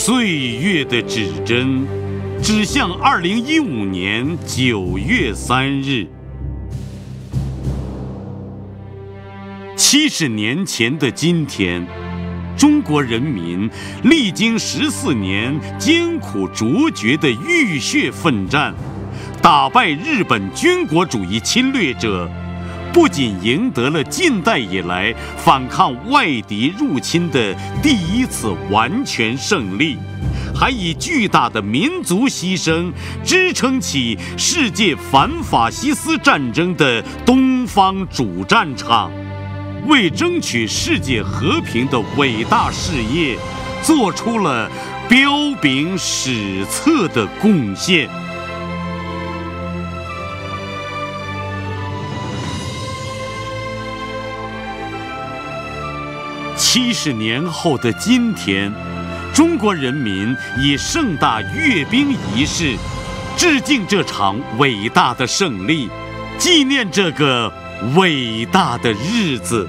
岁月的指针指向2015年9月3日。70年前的今天，中国人民历经14年艰苦卓绝的浴血奋战，打败日本军国主义侵略者，不仅赢得了近代以来反抗外敌入侵的第一次完全胜利，还以巨大的民族牺牲支撑起世界反法西斯战争的东方主战场，为争取世界和平的伟大事业做出了彪炳史册的贡献。70年后的今天，中国人民以盛大阅兵仪式致敬这场伟大的胜利，纪念这个伟大的日子。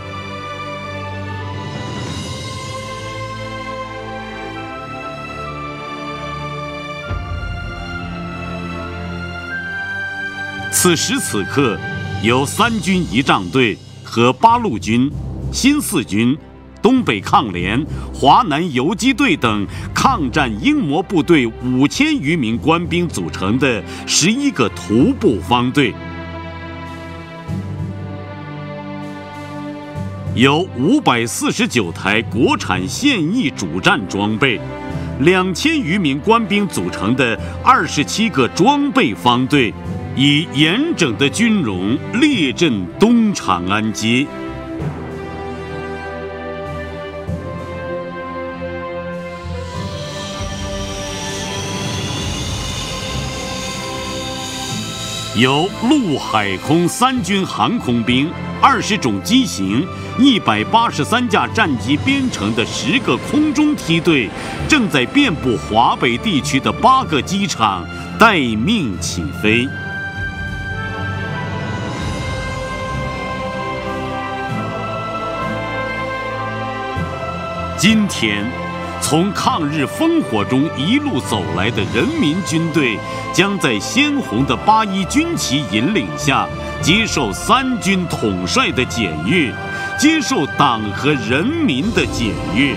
此时此刻，由3军仪仗队和8路军、新四军、东北抗联、华南游击队等抗战英模部队5000余名官兵组成的11个徒步方队，由549台国产现役主战装备、2000余名官兵组成的27个装备方队，以严整的军容列阵东长安街。由陆海空3军航空兵、20种机型、183架战机编成的10个空中梯队，正在遍布华北地区的8个机场待命起飞。今天，从抗日烽火中一路走来的人民军队，将在鲜红的81军旗引领下，接受3军统帅的检阅，接受党和人民的检阅。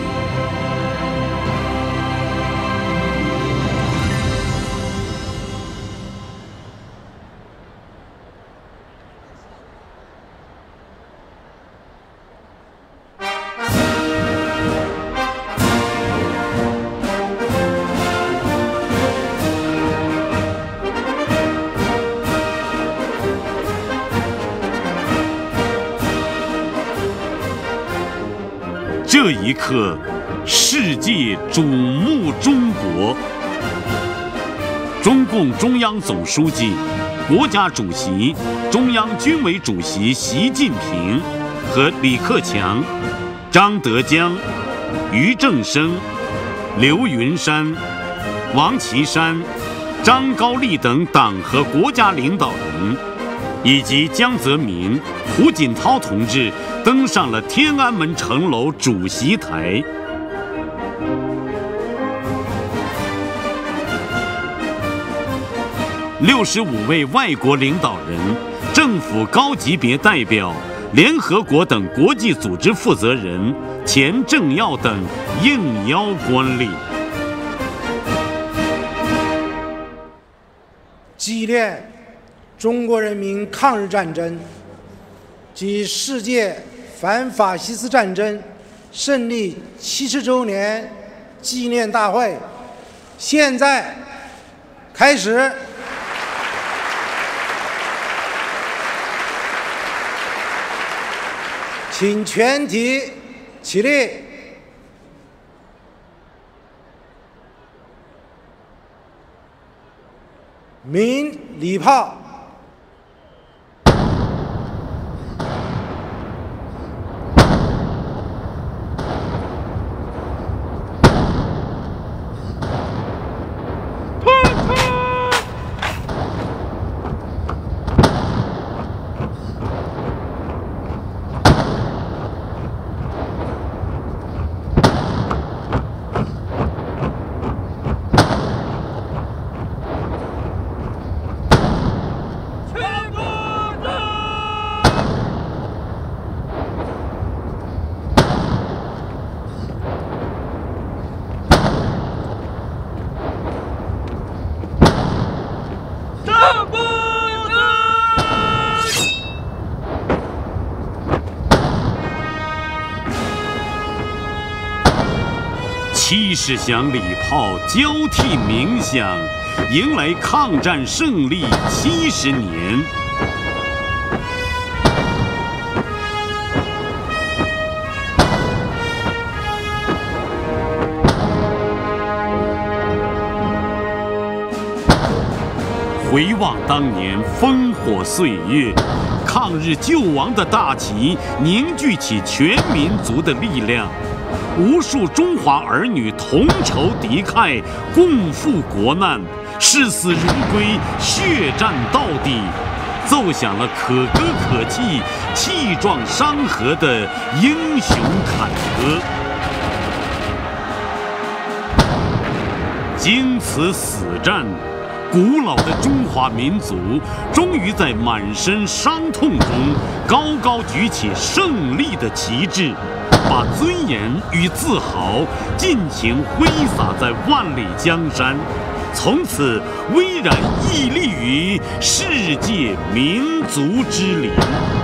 这一刻，世界瞩目中国。中共中央总书记、国家主席、中央军委主席习近平和李克强、张德江、俞正声、刘云山、王岐山、张高丽等党和国家领导人，以及江泽民、胡锦涛同志登上了天安门城楼主席台。65位外国领导人、政府高级别代表、联合国等国际组织负责人、前政要等应邀观礼。 纪念中国人民抗日战争及世界反法西斯战争胜利70周年纪念大会现在开始。请全体起立。鸣礼炮。 70响礼炮交替鸣响，迎来抗战胜利70年。回望当年烽火岁月，抗日救亡的大旗凝聚起全民族的力量。无数中华儿女同仇敌忾，共赴国难，视死如归，血战到底，奏响了可歌可泣、气壮山河的英雄凯歌。经此死战，古老的中华民族终于在满身伤痛中高高举起胜利的旗帜，把尊严与自豪尽情挥洒在万里江山，从此巍然屹立于世界民族之林。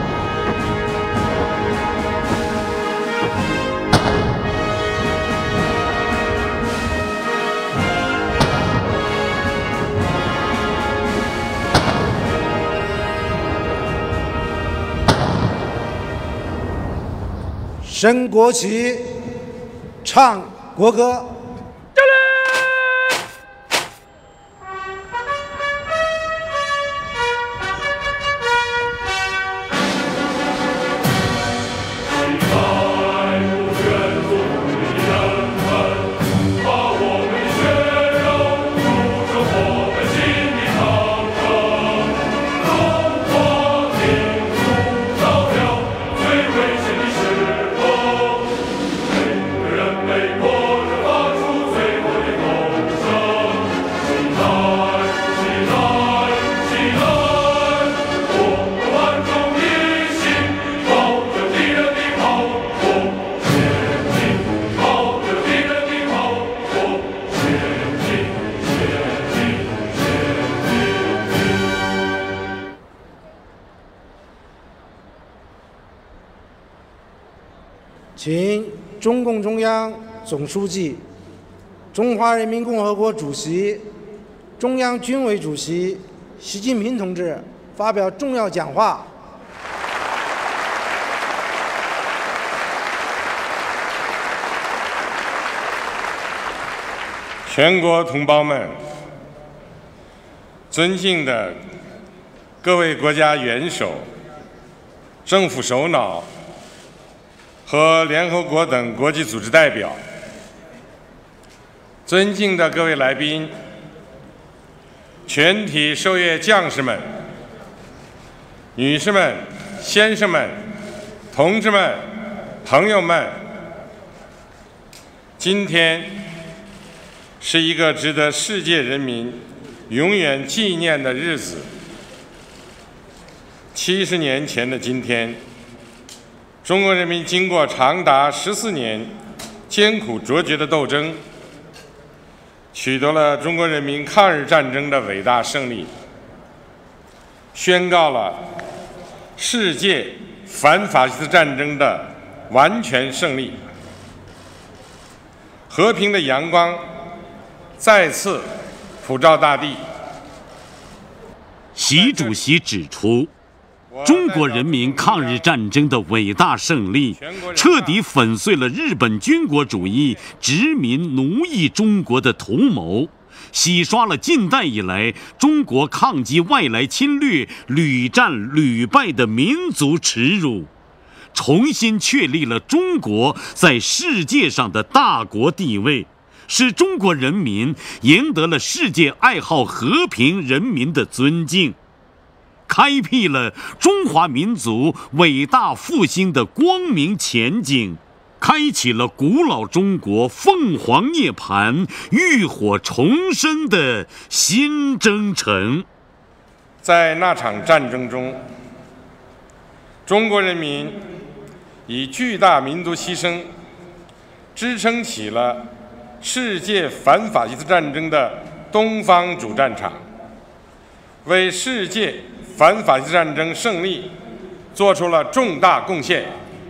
升国旗，唱国歌。请中共中央总书记、中华人民共和国主席、中央军委主席习近平同志发表重要讲话。 全国同胞们，尊敬的各位国家元首、政府首脑和联合国等国际组织代表，尊敬的各位来宾，全体受阅将士们、女士们、先生们、同志们、朋友们，今天是一个值得世界人民永远纪念的日子。70年前的今天，中国人民经过长达14年艰苦卓绝的斗争，取得了中国人民抗日战争的伟大胜利，宣告了世界反法西斯战争的完全胜利。和平的阳光再次普照大地。 习主席指出，中国人民抗日战争的伟大胜利，彻底粉碎了日本军国主义殖民奴役中国的图谋，洗刷了近代以来中国抗击外来侵略屡战屡败的民族耻辱，重新确立了中国在世界上的大国地位，使中国人民赢得了世界爱好和平人民的尊敬，开辟了中华民族伟大复兴的光明前景，开启了古老中国凤凰涅槃、浴火重生的新征程。 在那场战争中，中国人民以巨大民族牺牲支撑起了世界反法西斯战争的东方主战场， 为世界反法西斯战争胜利做出了重大贡献。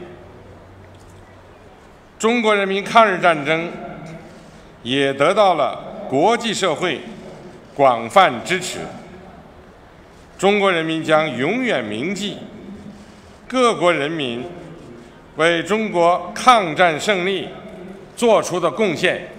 中国人民抗日战争也得到了国际社会广泛支持。中国人民将永远铭记各国人民为中国抗战胜利做出的贡献。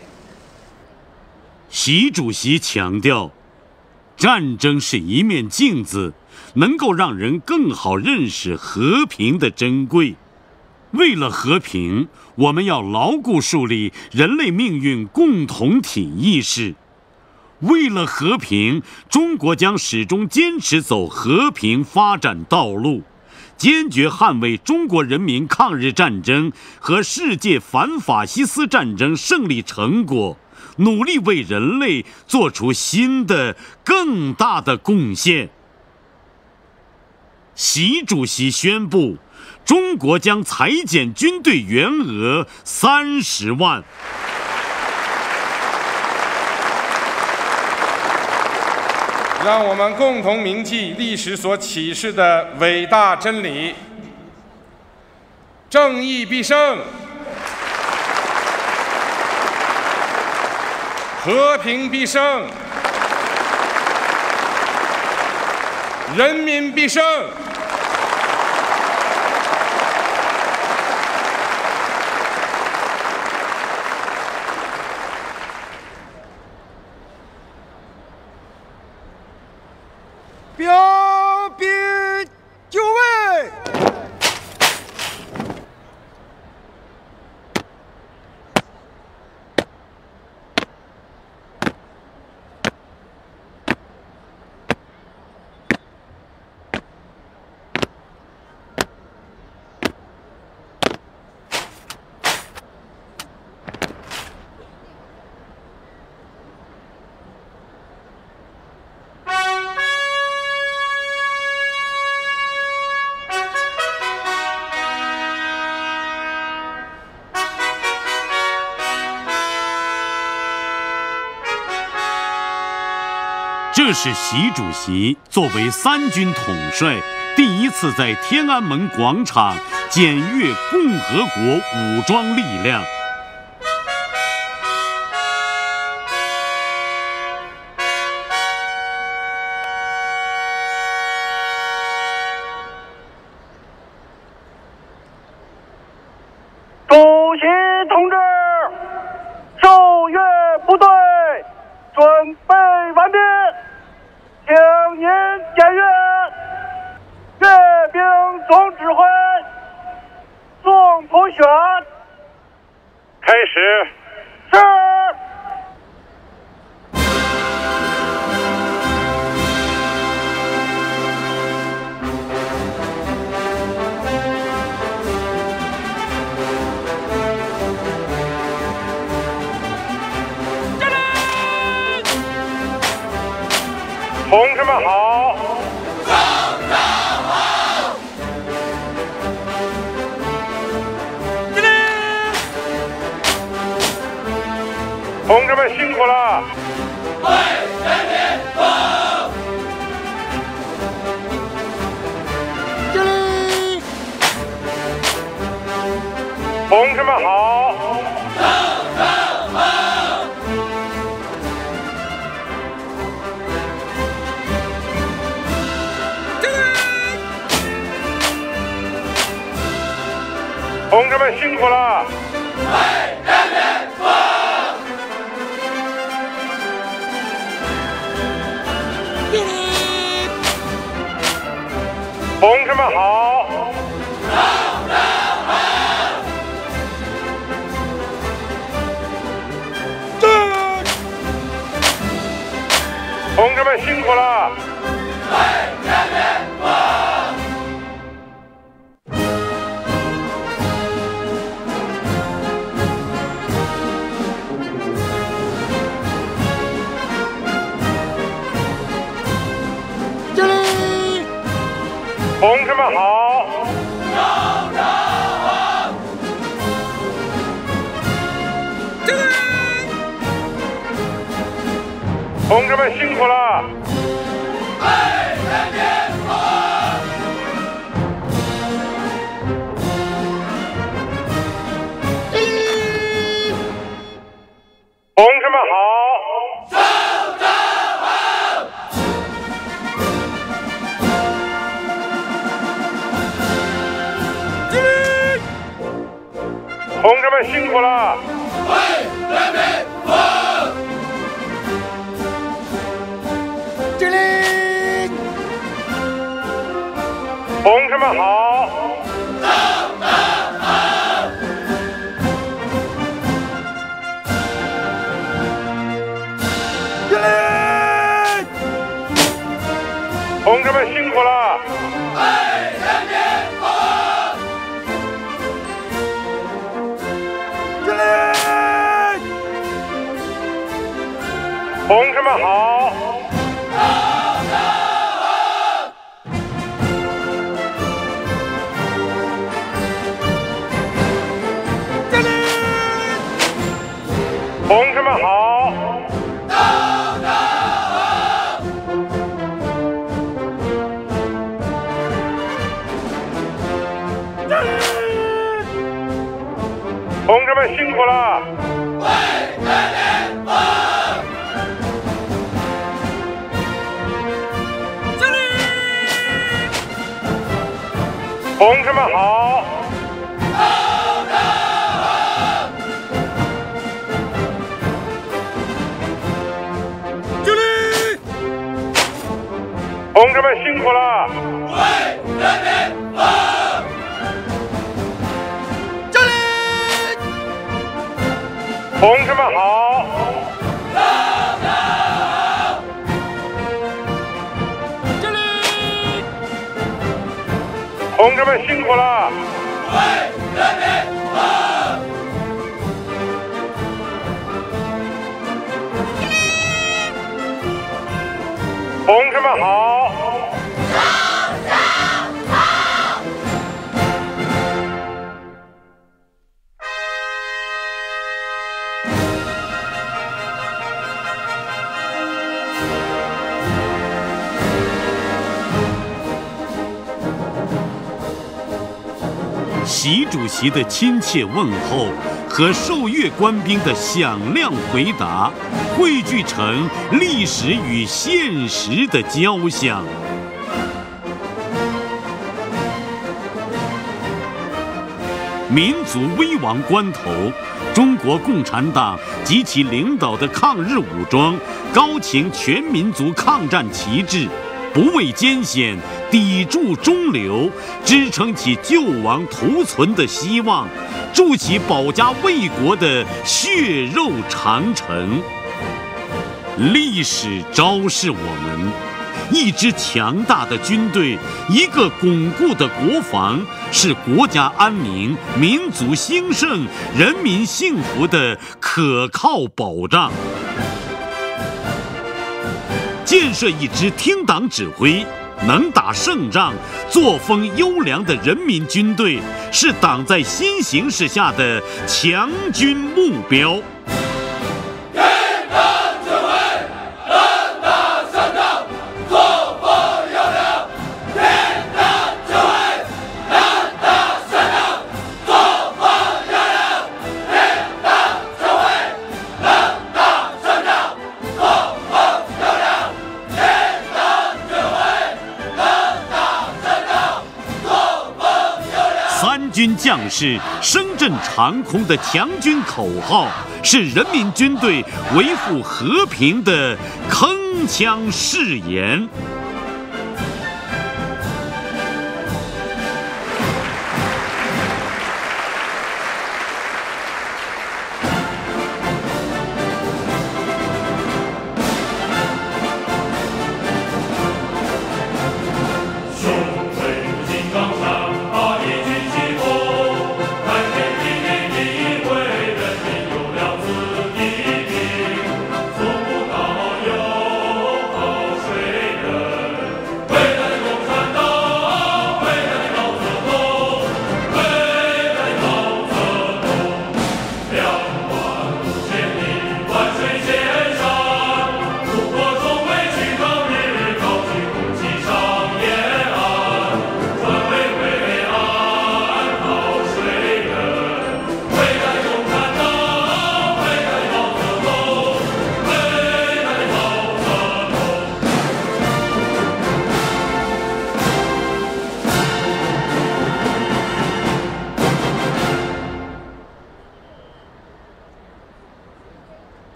习主席强调，战争是一面镜子，能够让人更好认识和平的珍贵。为了和平，我们要牢固树立人类命运共同体意识。为了和平，中国将始终坚持走和平发展道路，坚决捍卫中国人民抗日战争和世界反法西斯战争胜利成果，努力为人类做出新的、更大的贡献。习主席宣布，中国将裁减军队员额30万。 让我们共同铭记历史所启示的伟大真理：正义必胜，和平必胜，人民必胜。 标兵就位。 这是习主席作为3军统帅，第一次在天安门广场检阅共和国武装力量。 主席同志，受阅部队准备完毕，请您检阅。阅兵总指挥宋同选，开始。是。同志们好！ 上战好！ 同志们辛苦了！ 为人民服务！ 同志们好！ 上战好！ 同志们辛苦了！ 为人民服务！ 同志们好！ 上战好！ 同志们辛苦了！ 为人民服务！ 同志们好！ 上战好！ 同志们辛苦了！ 人民服务！ 同志们好！ 首长好！ 同志们辛苦了！ 为人民服务！ 敬礼！ 同志们好！ 首长好！ 敬礼！ 同志们辛苦了！ 为人民服务！ 敬礼！ 同志们好！ 敬礼！ 同志们好！同志们辛苦了！ 为人民服务！ 敬礼！ 同志们好！ 敬礼！ 同志们辛苦了！ 为人民服务！ 敬礼！ 同志们好！ 敬礼！ 同志们辛苦了！ 为人民服务！ 同志们好！ 习主席的亲切问候和受阅官兵的响亮回答，汇聚成历史与现实的交响。民族危亡关头，中国共产党及其领导的抗日武装高擎全民族抗战旗帜，不畏艰险，砥柱中流，支撑起救亡图存的希望，筑起保家卫国的血肉长城。历史昭示我们，一支强大的军队，一个巩固的国防，是国家安宁、民族兴盛、人民幸福的可靠保障。建设一支听党指挥、能打胜仗、作风优良的人民军队，是党在新形势下的强军目标。 听党指挥，能打胜仗，作风优良。听党指挥，能打胜仗，作风优良。听党指挥，能打胜仗，作风优良。听党指挥，能打胜仗，作风优良。 三军将士声震长空的强军口号，是人民军队维护和平的铿锵誓言。 雄伟如金刚山，把一举起风，开天辟地，为人民有了自己命，从无到有，好水人。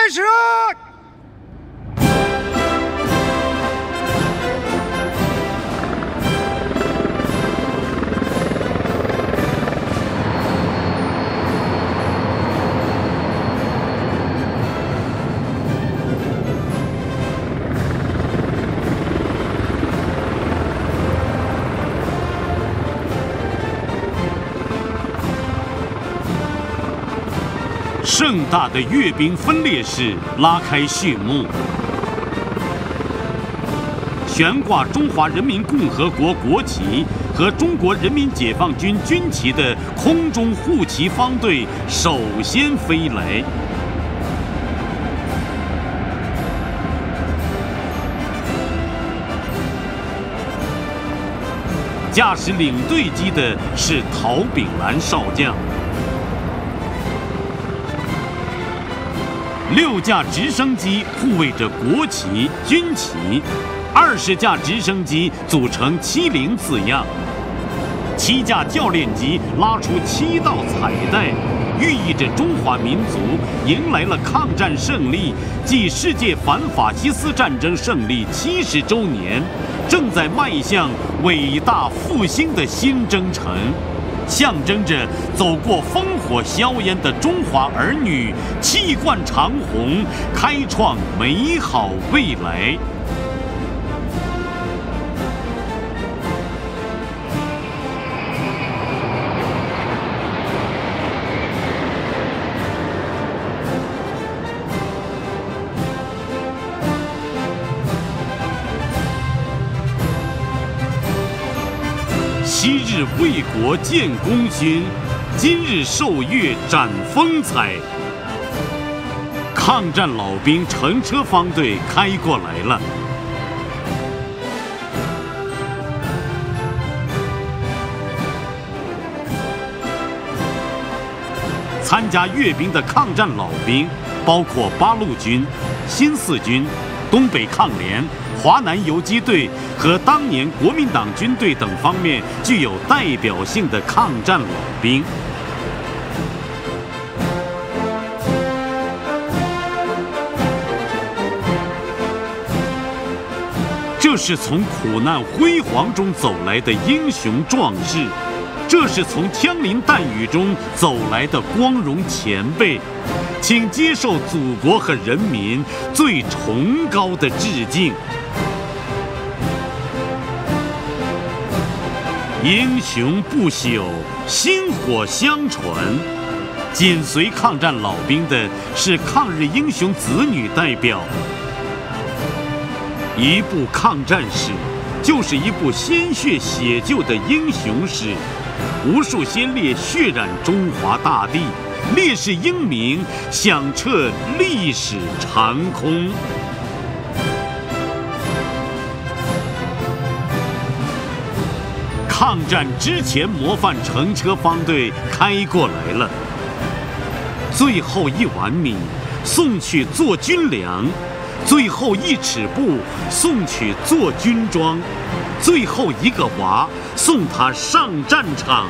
始。 盛大的阅兵分列式拉开序幕，悬挂中华人民共和国国旗和中国人民解放军军旗的空中护旗方队首先飞来。驾驶领队机的是陶炳兰少将。6架直升机护卫着国旗、军旗，20架直升机组成70字样，7架教练机拉出7道彩带，寓意着中华民族迎来了抗战胜利暨世界反法西斯战争胜利70周年，正在迈向伟大复兴的新征程。象征着走过烽火硝烟的中华儿女气贯长虹，开创美好未来。昔日为国建功勋，今日受阅展风采。抗战老兵乘车方队开过来了。参加阅兵的抗战老兵包括八路军、新四军、东北抗联、华南游击队和当年国民党军队等方面具有代表性的抗战老兵。这是从苦难辉煌中走来的英雄壮士，这是从枪林弹雨中走来的光荣前辈，请接受祖国和人民最崇高的致敬。英雄不朽，薪火相传。紧随抗战老兵的是抗日英雄子女代表。一部抗战史，就是一部鲜血写就的英雄史。无数先烈血染中华大地，烈士英名响彻历史长空。抗战之前模范乘车方队开过来了，最后一碗米送去做军粮，最后一尺布送去做军装，最后一个娃送他上战场。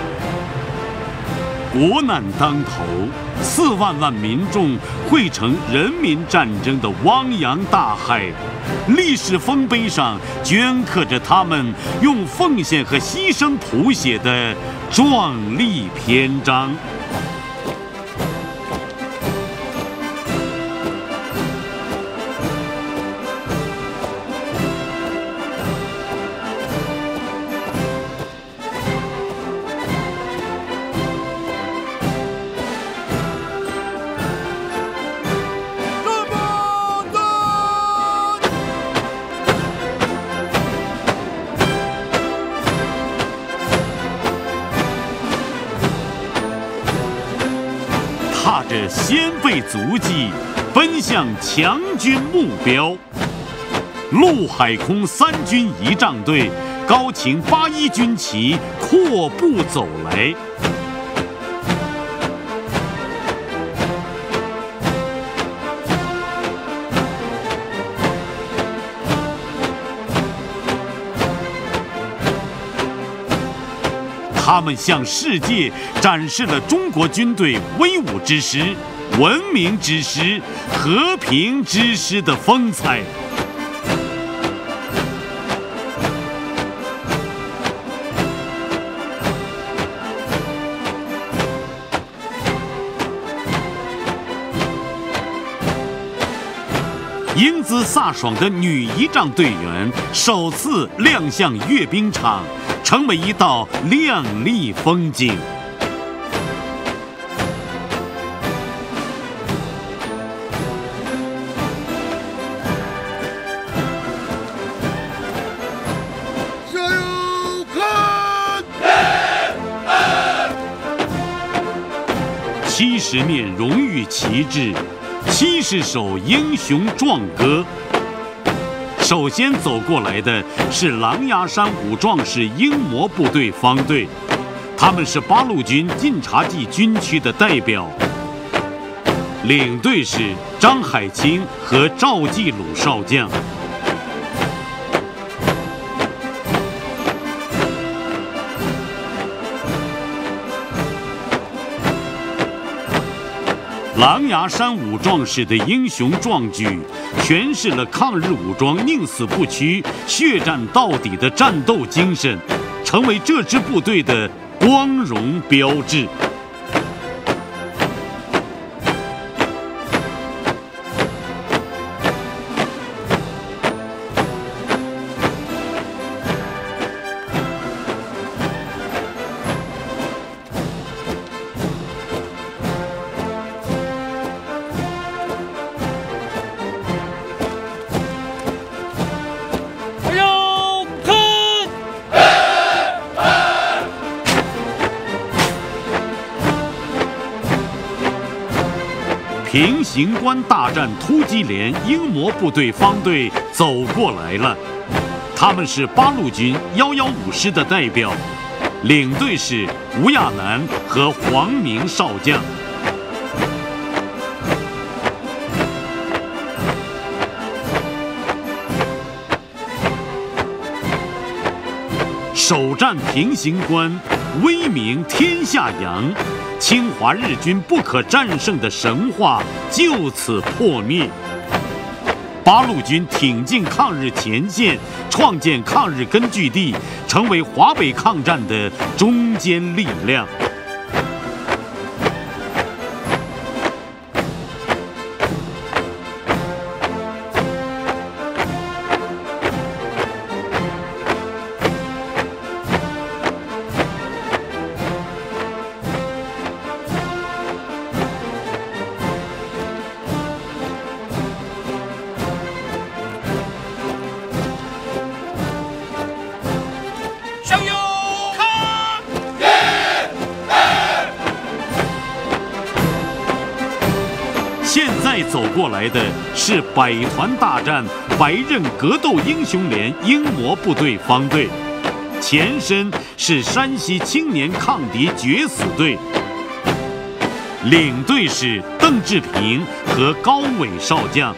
国难当头，4万万民众汇成人民战争的汪洋大海，历史丰碑上镌刻着他们用奉献和牺牲谱写的壮丽篇章。踏着先辈足迹，奔向强军目标。陆海空3军仪仗队高擎81军旗阔步走来。他们向世界展示了中国军队威武之师， 文明之师、和平之师的风采。英姿飒爽的女仪仗队员首次亮相阅兵场，成为一道亮丽风景。 加油！看 70面荣誉旗帜，70首英雄壮歌。首先走过来的是狼牙山武壮士英模部队方队，他们是八路军晋察冀军区的代表，领队是张海清和赵继鲁少将。狼牙山武壮士的英雄壮举，诠释了抗日武装宁死不屈、血战到底的战斗精神，成为这支部队的光荣标志。平型关大战突击连英模部队方队走过来了，他们是八路军115师的代表，领队是吴亚楠和黄明少将。首战平型关，威名天下扬，侵华日军不可战胜的神话就此破灭。八路军挺进抗日前线，创建抗日根据地，成为华北抗战的中坚力量。现在走过来的是百团大战白刃格斗英雄连英模部队方队，前身是山西青年抗敌决死队，领队是邓志平和高伟少将。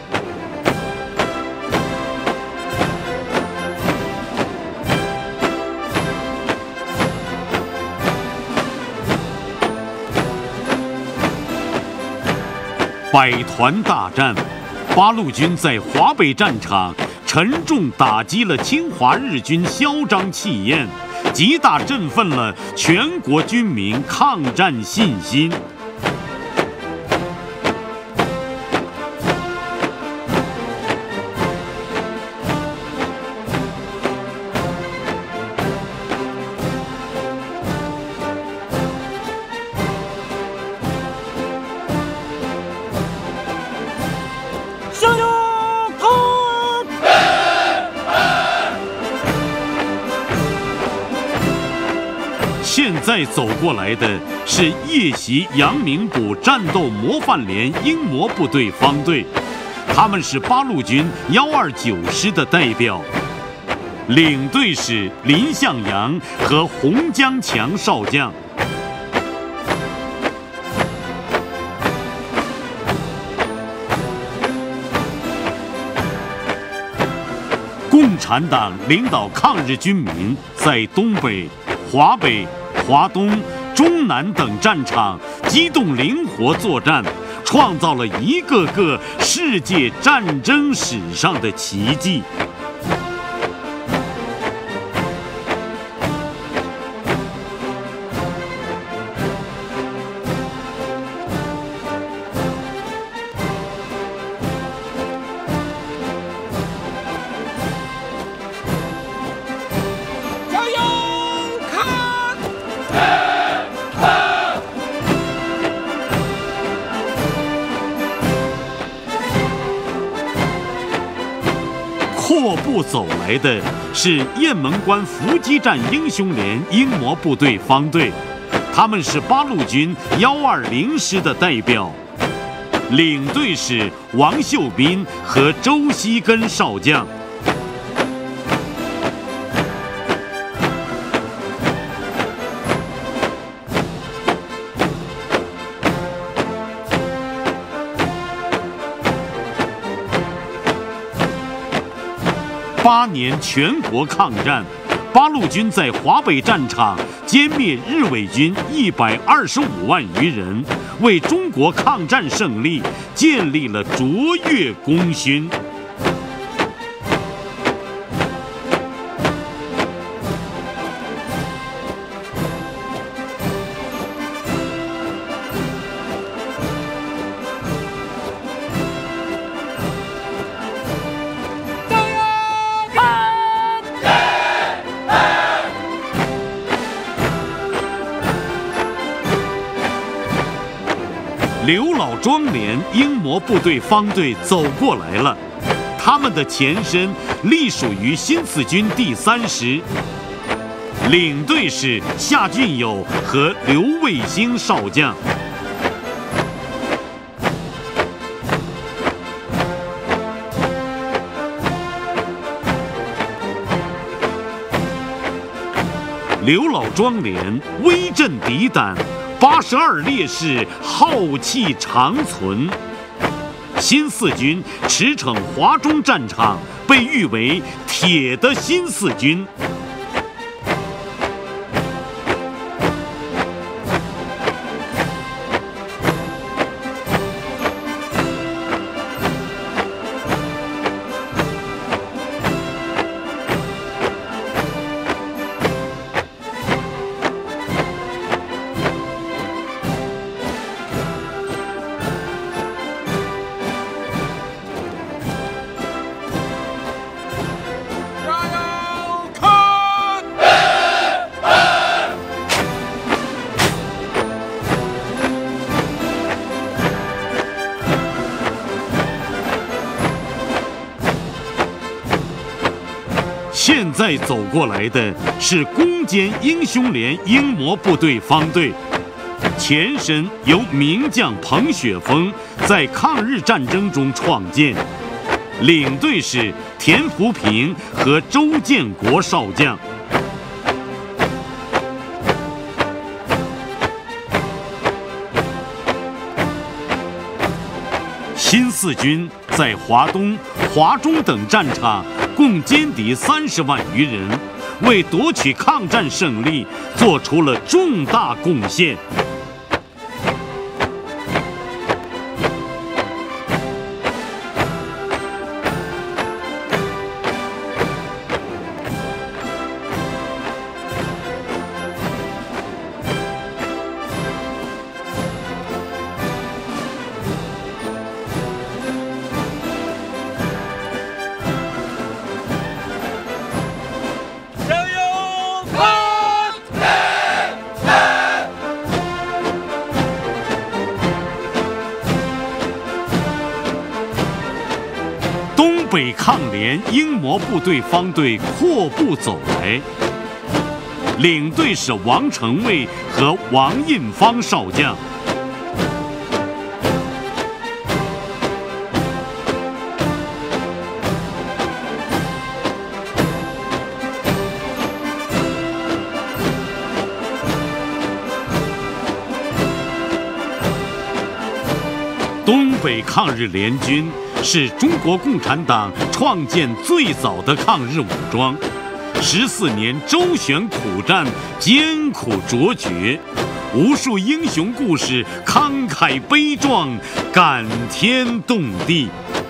百团大战，八路军在华北战场沉重打击了侵华日军嚣张气焰，极大振奋了全国军民抗战信心。现在走过来的是夜袭阳明堡战斗模范连英模部队方队，他们是八路军129师的代表，领队是林向阳和洪江强少将。共产党领导抗日军民在东北、华北、华东、中南等战场机动灵活作战， 创造了一个个世界战争史上的奇迹。阔步走来的是雁门关伏击战英雄连英模部队方队，他们是八路军120师的代表，领队是王秀斌和周锡根少将。8年全国抗战，八路军在华北战场歼灭日伪军125万余人，为中国抗战胜利建立了卓越功勋。刘老庄连英模部队方队走过来了，他们的前身隶属于新四军第3师，领队是夏俊友和刘卫星少将。刘老庄连威震敌胆，82烈士浩气长存。新四军驰骋华中战场，被誉为“铁的新四军”。现在走过来的是攻坚英雄连英模部队方队，前身由名将彭雪枫在抗日战争中创建，领队是田福平和周建国少将。新四军在华东、华中等战场共歼敌30万余人，为夺取抗战胜利做出了重大贡献。北抗联英模部队方队阔步走来，领队是王成卫和王印芳少将。东北抗日联军是中国共产党创建最早的抗日武装，14年周旋苦战，艰苦卓绝， 无数英雄故事慷慨悲壮，感天动地。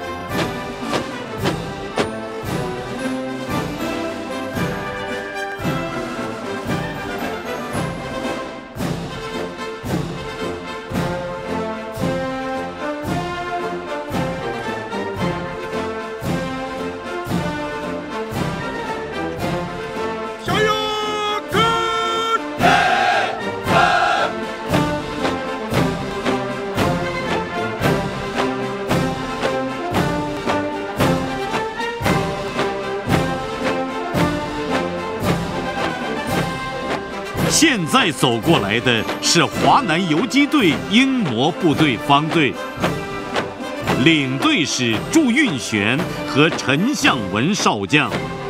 现在走过来的是华南游击队英模部队方队，领队是祝运璇和陈向文少将。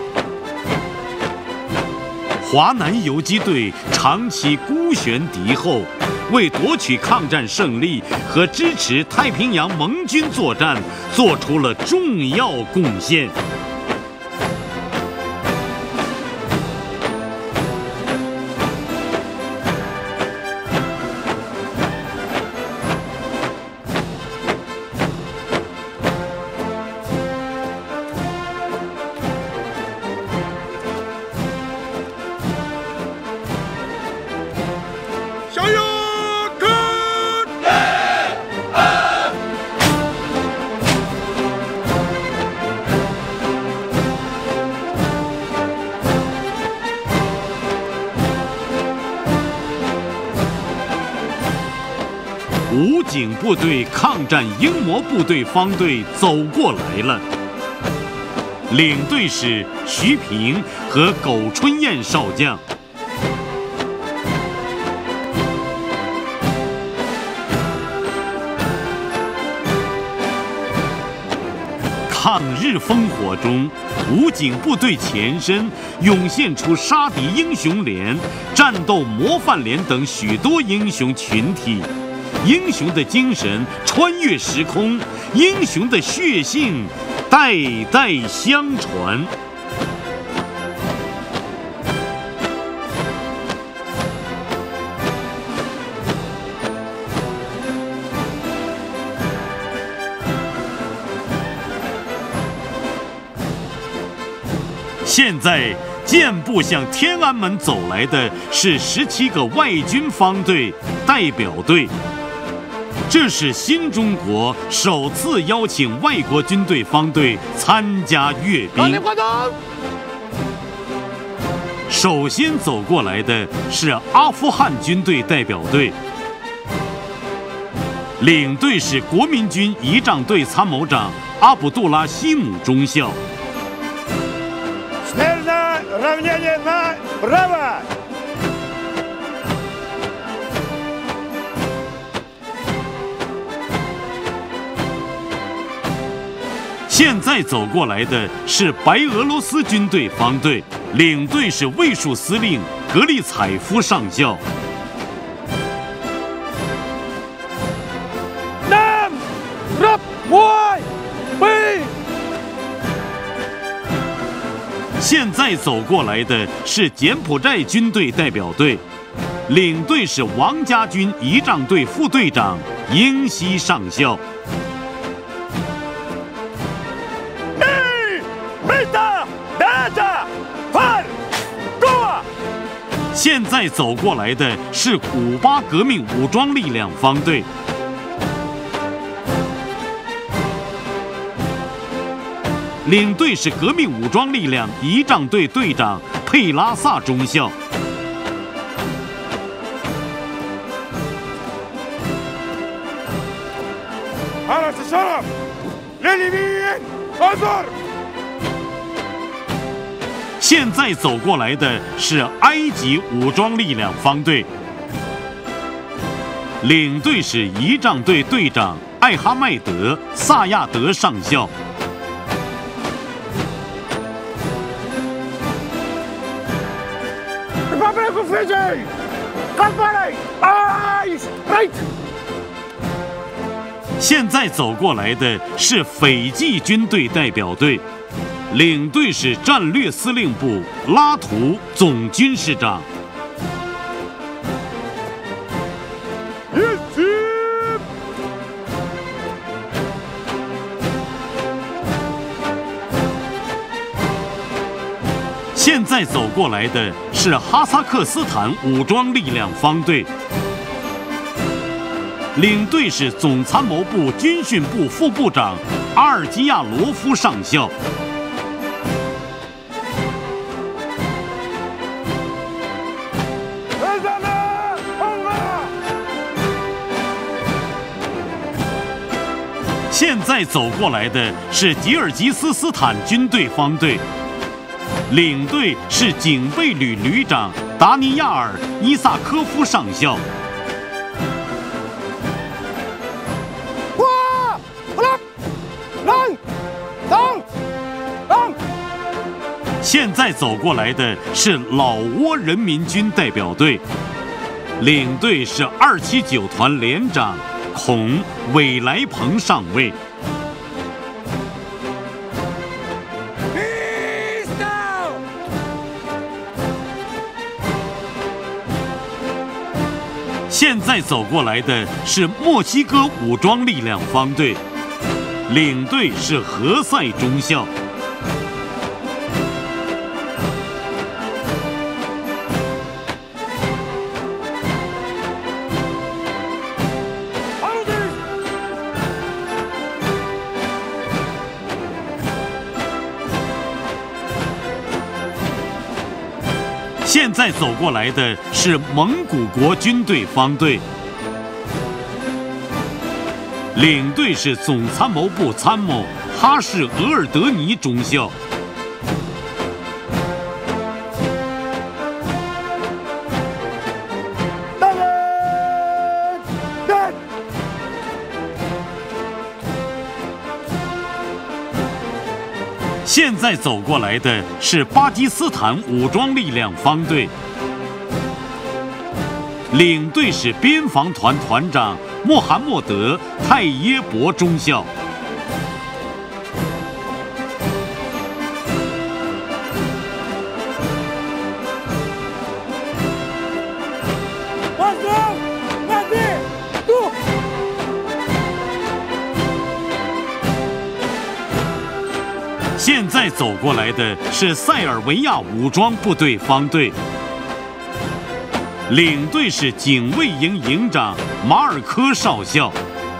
华南游击队长期孤悬敌后，为夺取抗战胜利和支持太平洋盟军作战做出了重要贡献。武警部队抗战英模部队方队走过来了，领队是徐平和苟春燕少将。抗日烽火中，武警部队前身涌现出杀敌英雄连、战斗模范连等许多英雄群体。英雄的精神穿越时空，英雄的血性代代相传。现在健步向天安门走来的是17个外军方队代表队。这是新中国首次邀请外国军队方队参加阅兵。首先走过来的是阿富汗军队代表队，领队是国民军仪仗队参谋长阿卜杜拉希姆中校。现在走过来的是白俄罗斯军队方队，领队是卫戍司令格利采夫上校。现在走过来的是柬埔寨军队代表队，领队是王家军仪仗队副队长英熙上校。现在走过来的是古巴革命武装力量方队，领队是革命武装力量仪仗队队长佩拉萨中校。现在走过来的是埃及武装力量方队，领队是仪仗队队长艾哈迈德·萨亚德上校。现在走过来的是斐济军队代表队，领队是战略司令部拉图总军事长。 现在走过来的是哈萨克斯坦武装力量方队，领队是总参谋部军训部副部长阿尔基亚罗夫上校。现在走过来的是吉尔吉斯斯坦军队方队，领队是警备旅旅长达尼亚尔·伊萨科夫上校。现在走过来的是老挝人民军代表队，领队是279团连长孔韦来鹏上尉。现在走过来的是墨西哥武装力量方队，领队是何塞中校。现在走过来的是蒙古国军队方队，领队是总参谋部参谋哈什额尔德尼中校。现在走过来的是巴基斯坦武装力量方队，领队是边防团团长穆罕默德·泰耶博中校。现在走过来的是塞尔维亚武装部队方队，领队是警卫营营长马尔科少校。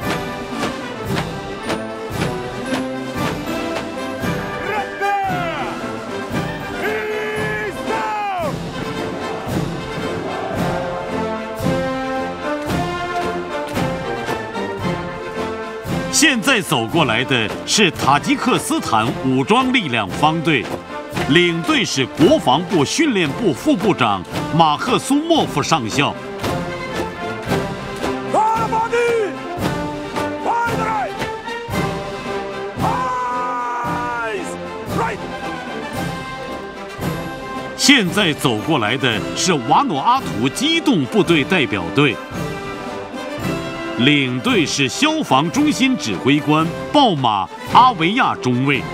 现在走过来的是塔吉克斯坦武装力量方队，领队是国防部训练部副部长马赫苏莫夫上校。现在走过来的是瓦努阿图机动部队代表队。领队是消防中心指挥官鲍马·阿维亚中尉。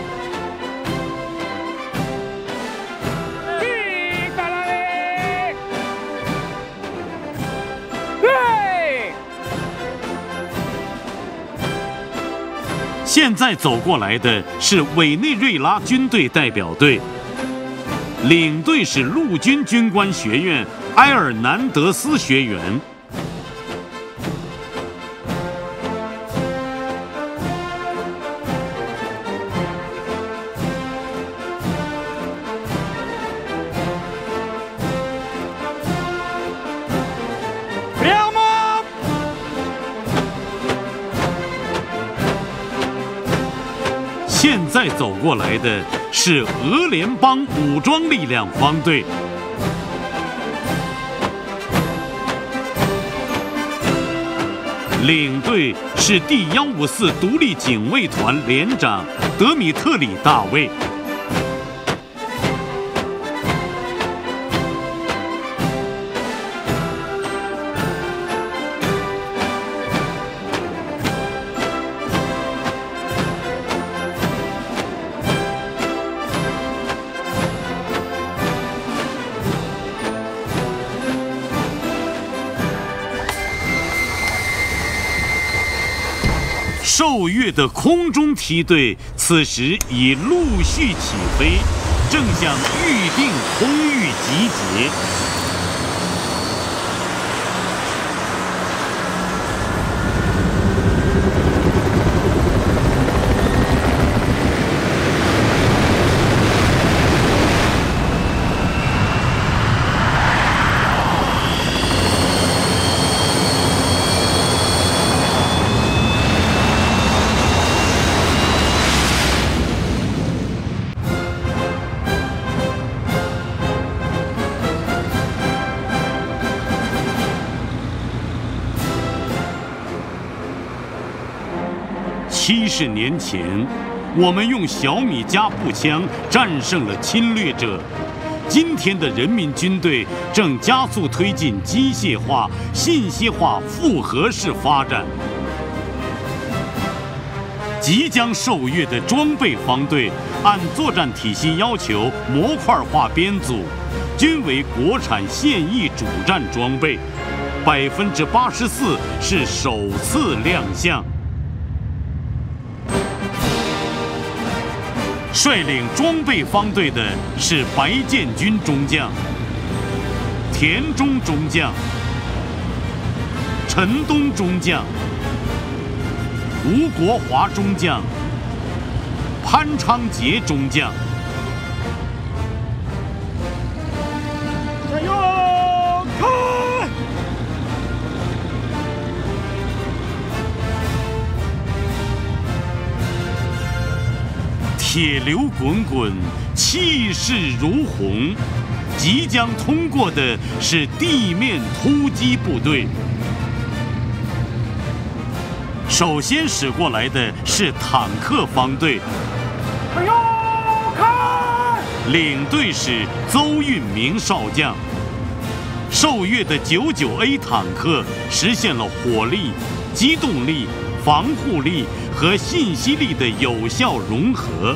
现在走过来的是委内瑞拉军队代表队，领队是陆军军官学院埃尔南德斯学员。现在走过来的是俄联邦武装力量方队，领队是第154独立警卫团连长德米特里大卫。受阅的空中梯队此时已陆续起飞。 正向预定空域集结。70年前，我们用小米加步枪战胜了侵略者。今天的人民军队正加速推进机械化、信息化复合式发展。即将受阅的装备方队，按作战体系要求模块化编组，均为国产现役主战装备，84%是首次亮相。率领装备方队的是白建军中将、田中中将、陈东中将、吴国华中将、潘昌杰中将。 加油！开！ 铁流滚滚，气势如虹。即将通过的是地面突击部队。首先驶过来的是坦克方队， 加油！开！ 领队是邹运明少将。受阅的99A 坦克实现了火力、机动力、防护力和信息力的有效融合。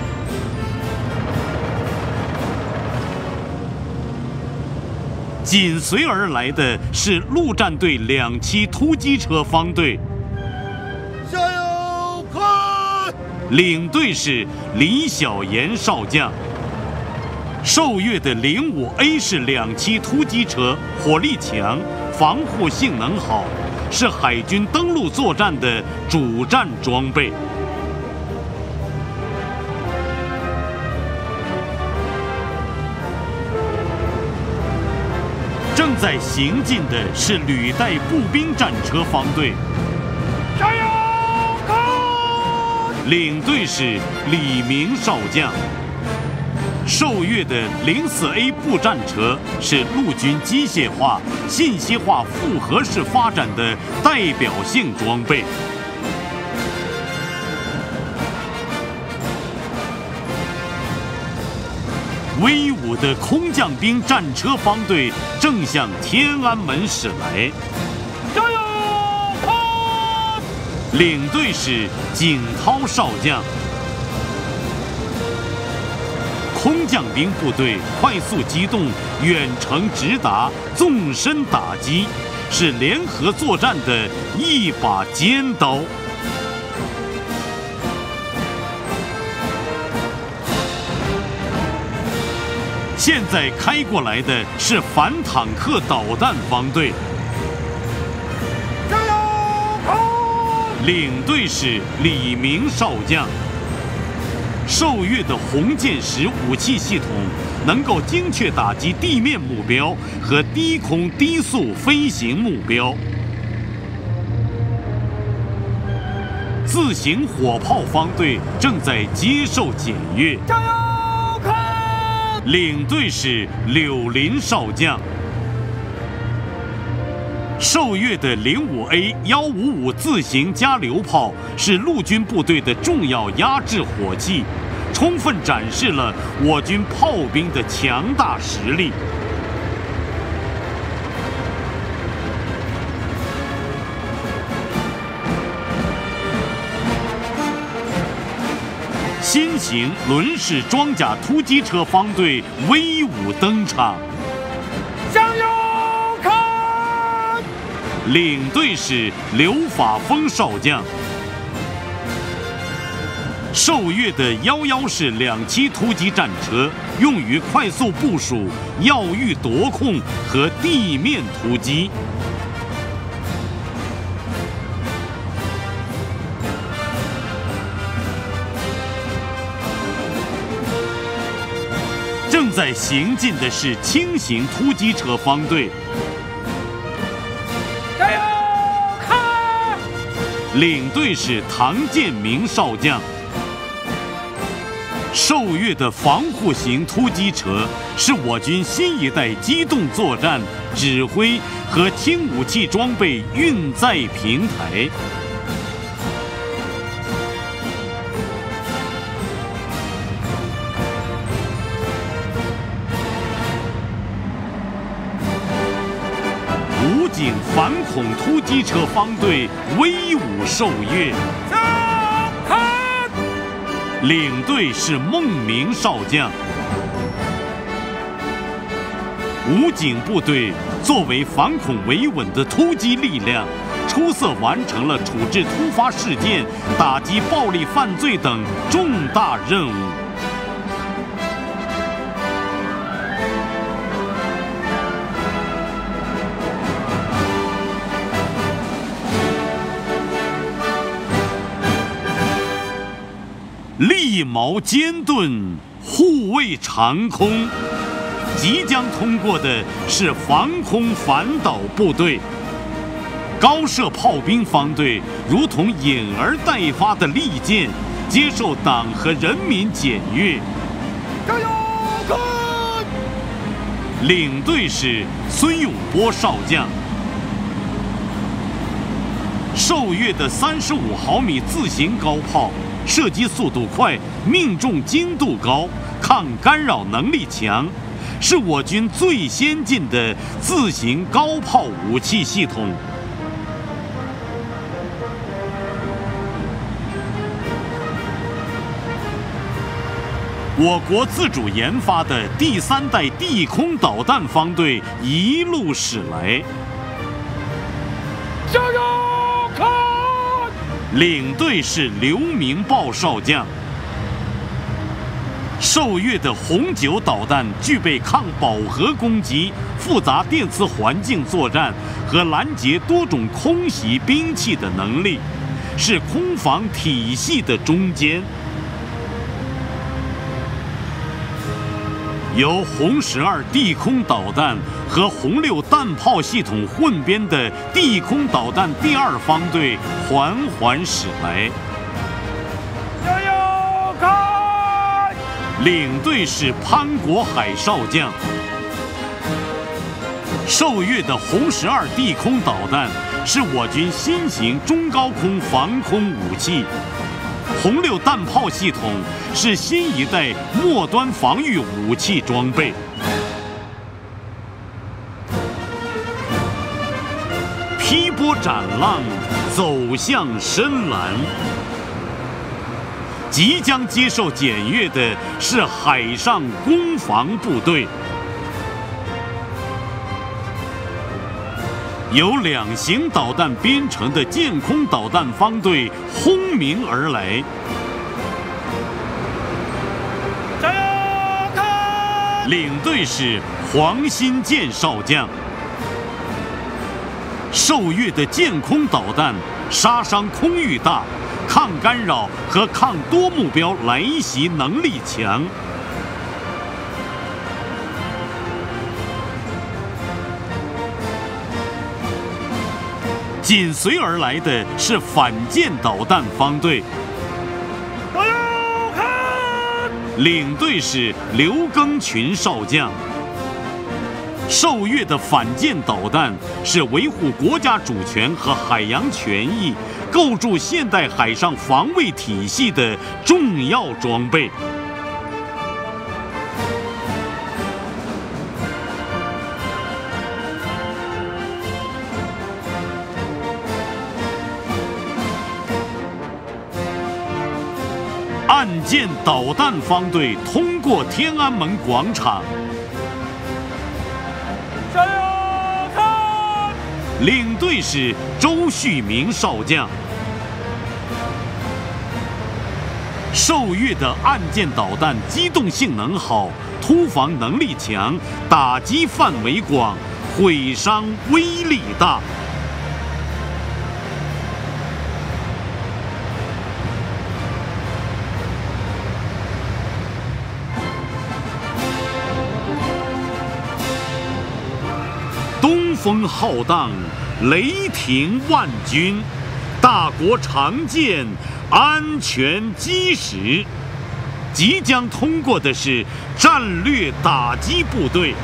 紧随而来的是陆战队2栖突击车方队， 加油！开！ 领队是李小岩少将。受阅的05A 式2栖突击车火力强，防护性能好，是海军登陆作战的主战装备。正在行进的是履带步兵战车方队， 加油！开！ 领队是李明少将。受阅的04A 步战车是陆军机械化、信息化复合式发展的代表性装备。威武的空降兵战车方队正向天安门驶来， 加油！开！ 领队是景涛少将。空降兵部队快速机动、远程直达、纵深打击，是联合作战的一把尖刀。现在开过来的是反坦克导弹方队， 加油！开！ 领队是李明少将。受阅的红箭10武器系统能够精确打击地面目标和低空低速飞行目标。自行火炮方队正在接受检阅， 加油！开！ 领队是柳林少将。受阅的05A 155自行加榴炮是陆军部队的重要压制火器，充分展示了我军炮兵的强大实力。新型轮式装甲突击车方队威武登场， 加油！ 领队是刘法峰少将。 受阅的114式2栖突击战车用于快速部署、要域夺控和地面突击。正在行进的是轻型突击车方队。 加油！看！ 领队是唐建明少将。受阅的防护型突击车是我军新一代机动作战指挥和轻武器装备运载平台。武警反恐突击车方队威武受阅。领队是孟明少将。武警部队作为反恐维稳的突击力量，出色完成了处置突发事件、打击暴力犯罪等重大任务。利矛尖盾，护卫长空。即将通过的是防空反导部队。高射炮兵方队如同隐而待发的利剑，接受党和人民检阅。 加油！看！ 领队是孙永波少将。受阅的35毫米自行高炮，射击速度快，命中精度高，抗干扰能力强，是我军最先进的自行高炮武器系统。我国自主研发的第3代地空导弹方队一路驶来。 加油！看！ 领队是刘明豹少将。受阅的红9导弹具备抗饱和攻击、复杂电磁环境作战和拦截多种空袭兵器的能力，是空防体系的中坚。由红12地空导弹和红6弹炮系统混编的地空导弹第2方队缓缓驶来。 加油！看！ 领队是潘国海少将。受阅的红12地空导弹是我军新型中高空防空武器。红6弹炮系统是新一代末端防御武器装备。劈波斩浪，走向深蓝。即将接受检阅的是海上攻防部队。由2型导弹编成的舰空导弹方队轰鸣而来。 加油！看！ 领队是黄新建少将。受阅的舰空导弹杀伤空域大，抗干扰和抗多目标来袭能力强。紧随而来的是反舰导弹方队。 加油！看！ 领队是刘耕群少将。受阅的反舰导弹是维护国家主权和海洋权益、构筑现代海上防卫体系的重要装备。岸舰导弹方队通过天安门广场。 加油！看！ 领队是周旭明少将。 受月的岸舰导弹机动性能好，突防能力强，打击范围广，毁伤威力大。东风浩荡，雷霆万钧，大国常见，安全基石。即将通过的是战略打击部队。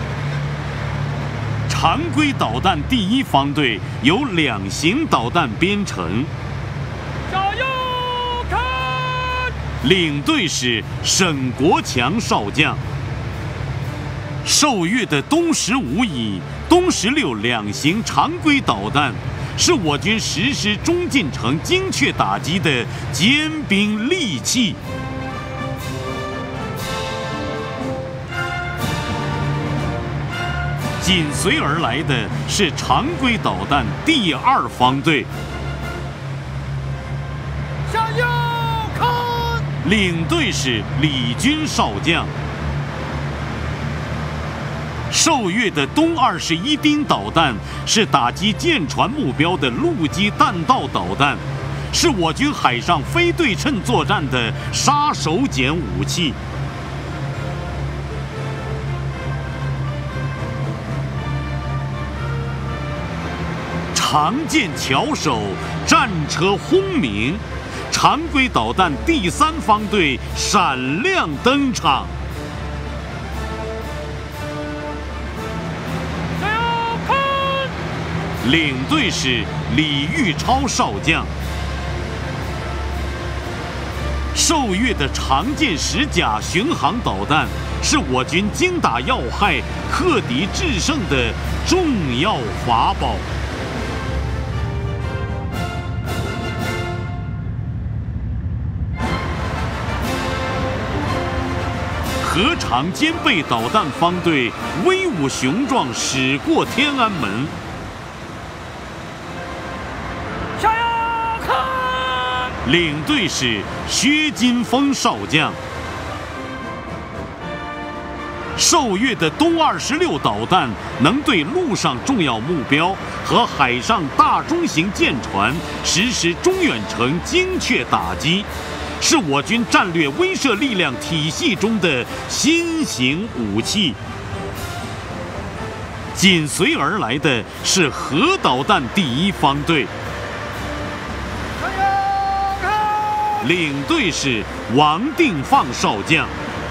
常规导弹第1方队由2型导弹编成， 加油！看， 领队是沈国强少将。受月的东15乙、东16 2型常规导弹，是我军实施中近程精确打击的尖兵利器。紧随而来的是常规导弹第2方队， 加油！看， 领队是李军少将。受月的东21丁导弹是打击舰船目标的陆基弹道导弹，是我军海上非对称作战的杀手锏武器。常见巧手，战车轰鸣，常规导弹第3方队闪亮登场。领队是李玉超少将。受月的常见10甲巡航导弹是我军精打要害、克敌制胜的重要法宝。核常兼备导弹方队威武雄壮驶过天安门。领队是薛金峰少将。受月的东26导弹能对陆上重要目标和海上大中型舰船实施中远程精确打击，是我军战略威慑力量体系中的新型武器。紧随而来的是核导弹第1方队。领队是王定放少将。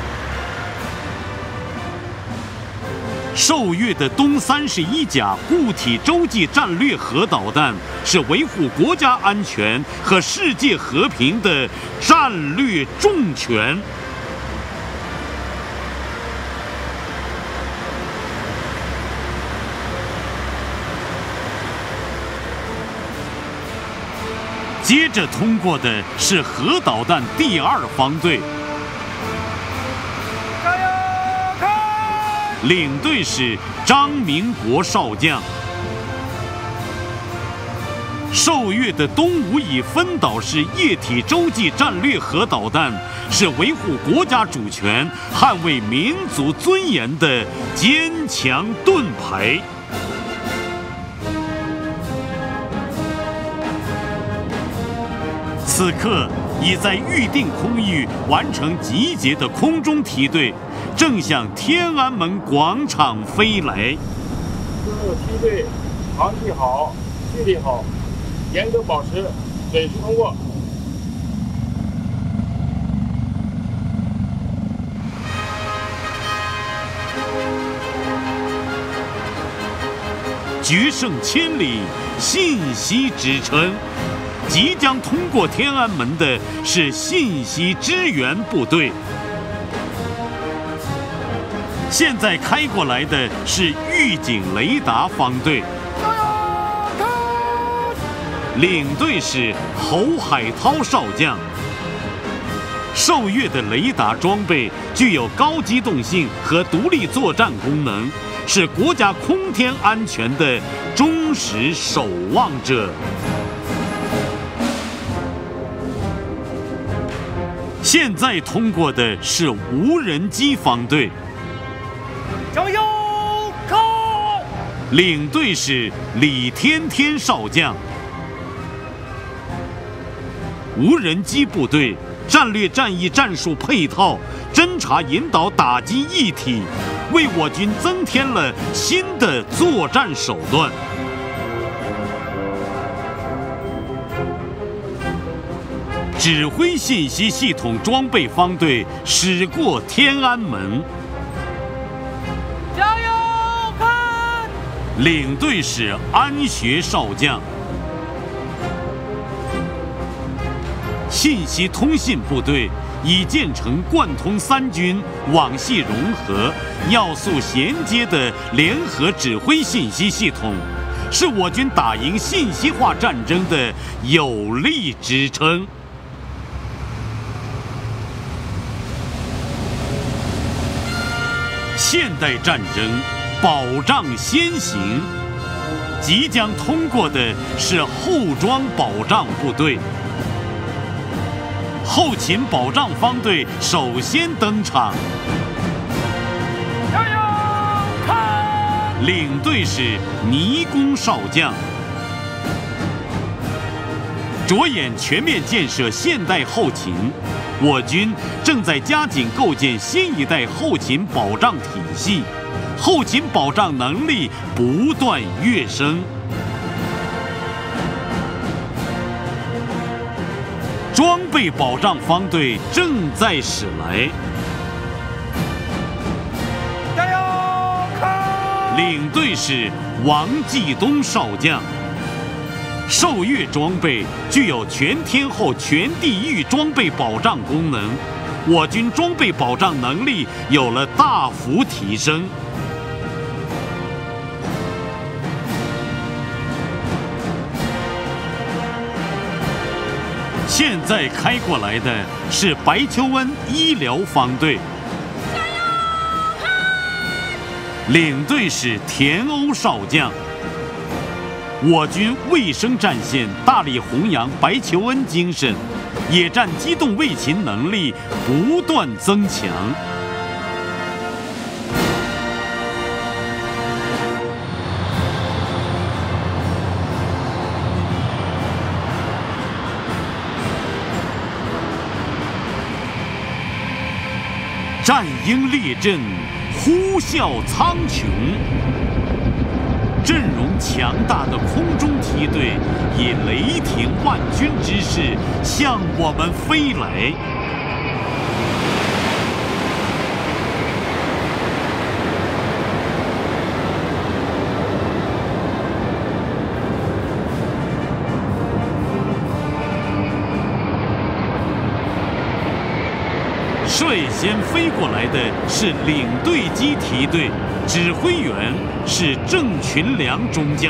受月的东31甲固体洲际战略核导弹是维护国家安全和世界和平的战略重拳。接着通过的是核导弹第2方队， 加油！看， 领队是张明国少将。受月的东5乙分导式液体洲际战略核导弹是维护国家主权、捍卫民族尊严的坚强盾牌。此刻已在预定空域完成集结的空中梯队，正向天安门广场飞来。 所有梯队航迹好，距离好，严格保持准时通过。 决胜千里，信息支撑。即将通过天安门的是信息支援部队，现在开过来的是预警雷达方队，领队是侯海涛少将。受月的雷达装备具有高机动性和独立作战功能，是国家空天安全的忠实守望者。 现在通过的是无人机方队， 加油！看， 领队是李天天少将。无人机部队战略战役战术配套、侦察引导打击一体，为我军增添了新的作战手段。指挥信息系统装备方队驶过天安门， 加油！看， 领队是安学少将。信息通信部队已建成贯通三军、网系融合、要素衔接的联合指挥信息系统，是我军打赢信息化战争的有力支撑。现代战争保障先行，即将通过的是后装保障部队。后勤保障方队首先登场， 加油！看， 领队是倪公少将。着眼全面建设现代后勤，我军正在加紧构建新一代后勤保障体系，后勤保障能力不断跃升。装备保障方队正在驶来， 加油！看， 领队是王继东少将。受阅装备具有全天候、全地域装备保障功能，我军装备保障能力有了大幅提升。现在开过来的是白求恩医疗方队，领队是田欧少将。我军卫生战线大力弘扬白求恩精神，野战机动卫勤能力不断增强。战鹰列阵，呼啸苍穹。阵容强大的空中梯队以雷霆万钧之势向我们飞来。率先飞过来的是领队机梯队，指挥员是郑群良中将。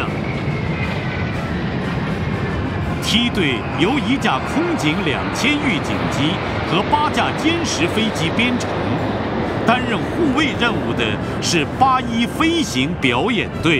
梯队由1架空警2000预警机和8架歼10飞机编成，担任护卫任务的是81飞行表演队。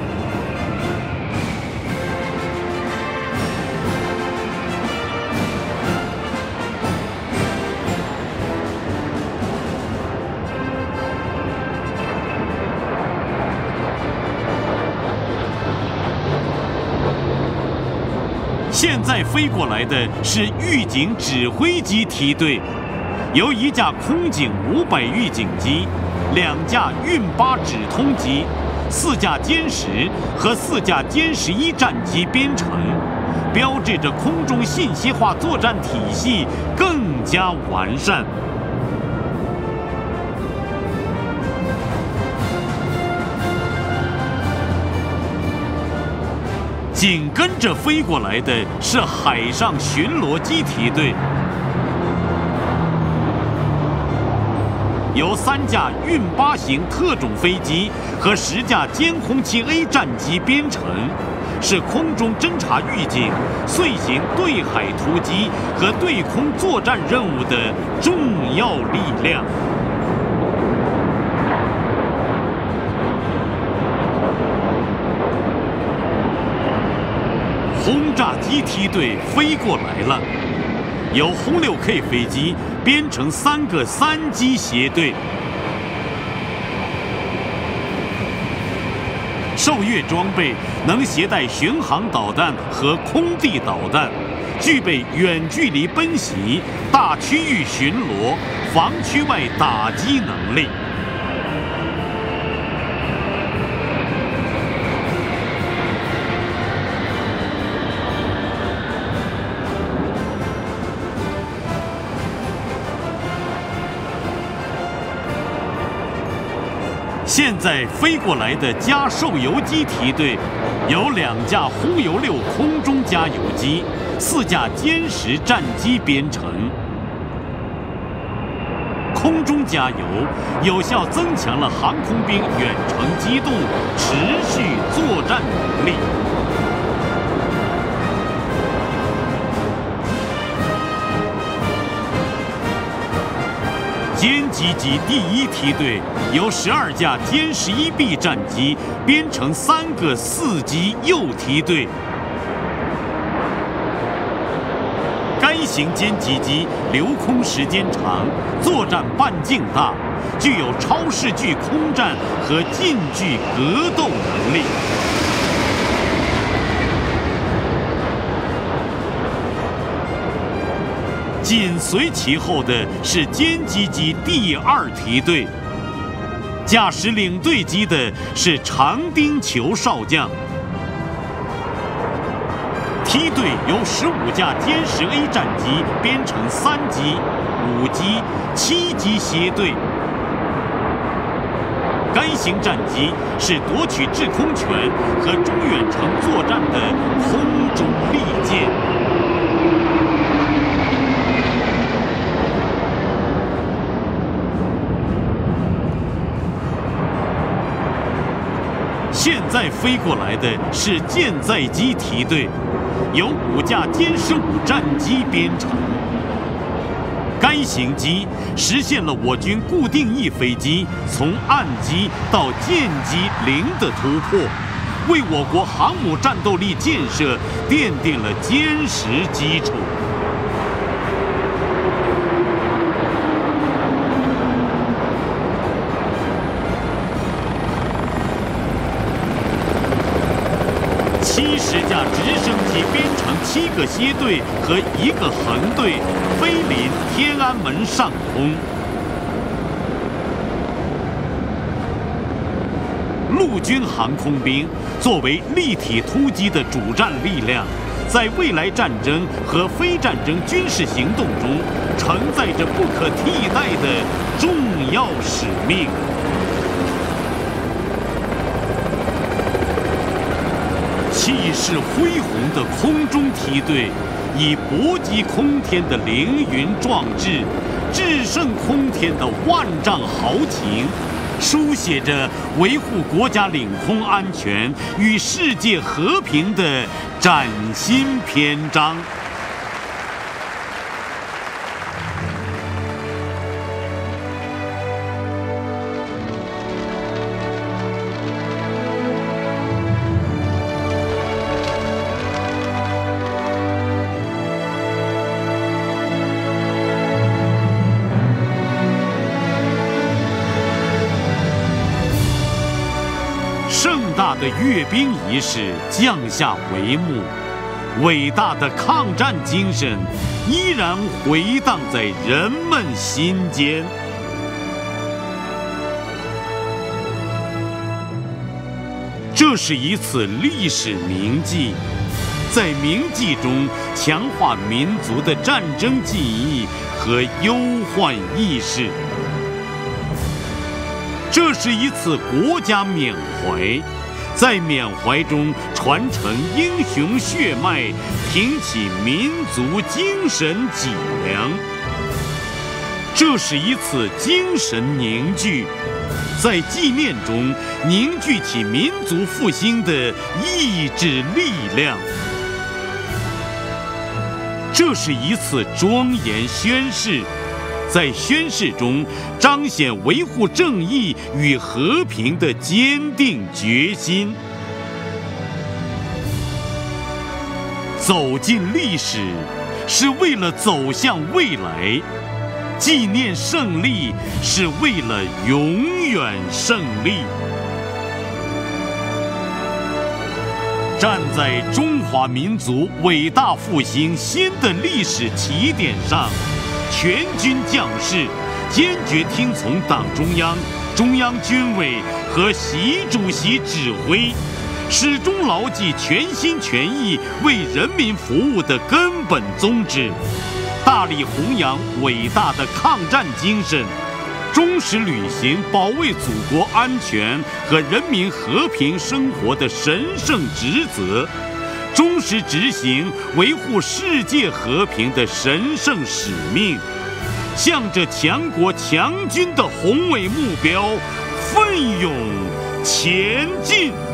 现在飞过来的是预警指挥机梯队，由1架空警500预警机、2架运8指通机、4架歼10和4架歼11战机编成，标志着空中信息化作战体系更加完善。紧跟着飞过来的是海上巡逻机梯队，由3架运8型特种飞机和10架歼轰器 A 战机编成，是空中侦察预警、遂行对海突击和对空作战任务的重要力量。轰炸机梯队飞过来了，由轰6K 飞机编成3个3机协队。受阅装备能携带巡航导弹和空地导弹，具备远距离奔袭、大区域巡逻、防区外打击能力。现在飞过来的加受油机梯队，由2架轰油6空中加油机、4架歼10战机编成。空中加油有效增强了航空兵远程机动、持续作战能力。歼击机第1梯队由12架歼11B 战机编成3个4机右梯队。该型歼击机留空时间长，作战半径大，具有超视距空战和近距格斗能力。紧随其后的是歼击机第2梯队，驾驶领队机的是长钉裘少将。梯队由15架歼10A 战机编成3机、5机、7机协队。该型战机是夺取制空权和中远程作战的空中利剑。现在飞过来的是舰载机梯队，由5架歼15战机编成。该型机实现了我军固定翼飞机从岸基到舰机零的突破，为我国航母战斗力建设奠定了坚实基础。70架直升机编成7个协队和1个横队，飞临天安门上空。陆军航空兵作为立体突击的主战力量，在未来战争和非战争军事行动中，承载着不可替代的重要使命。气势恢宏的空中梯队，以搏击空天的凌云壮志、制胜空天的万丈豪情，书写着维护国家领空安全与世界和平的崭新篇章。大的阅兵仪式降下帷幕，伟大的抗战精神依然回荡在人们心间。这是一次历史铭记，在铭记中强化民族的战争记忆和忧患意识。这是一次国家缅怀，在缅怀中传承英雄血脉，挺起民族精神脊梁。这是一次精神凝聚，在纪念中凝聚起民族复兴的意志力量。这是一次庄严宣誓，在宣誓中彰显维护正义与和平的坚定决心。走进历史，是为了走向未来。 纪念胜利，是为了永远胜利。站在中华民族伟大复兴新的历史起点上，全军将士坚决听从党中央、中央军委和习主席指挥，始终牢记全心全意为人民服务的根本宗旨，大力弘扬伟大的抗战精神，忠实履行保卫祖国安全和人民和平生活的神圣职责，忠实执行维护世界和平的神圣使命，向着强国强军的宏伟目标奋勇前进。